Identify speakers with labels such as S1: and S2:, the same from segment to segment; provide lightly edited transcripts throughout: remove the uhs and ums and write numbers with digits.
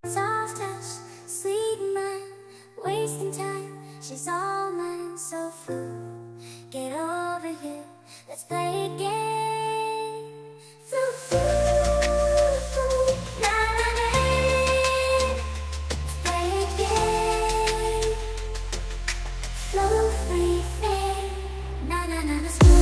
S1: Soft touch, sweet mind, wasting time. She's all mine, so Floof, get over here. Let's play a game. Floof, Floof, na na na. Let's play a game. Floofy thing, na na na. Let's move.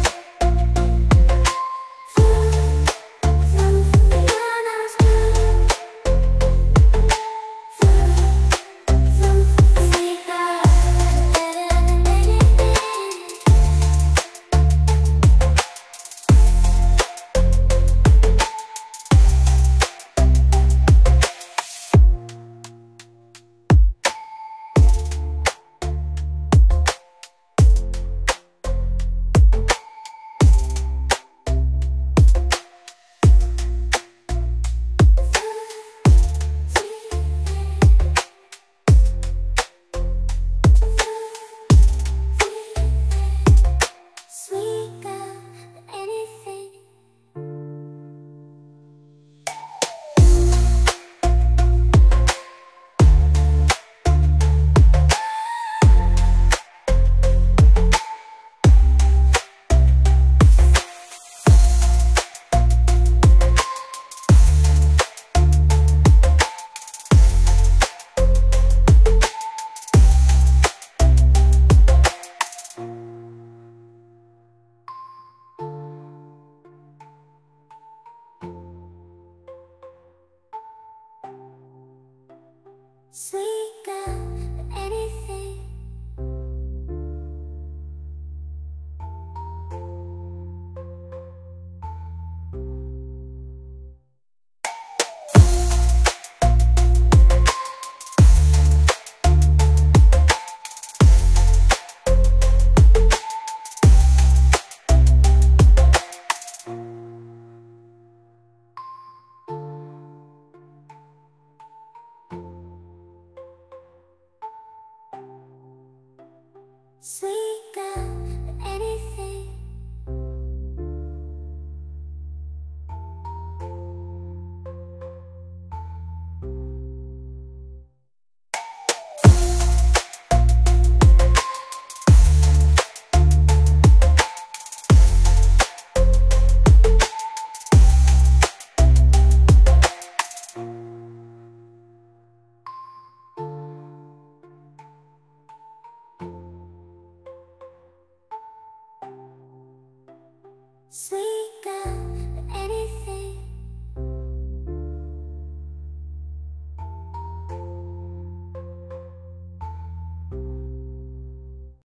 S1: Sweet girl, anything. Sweet girl, anything. Sweet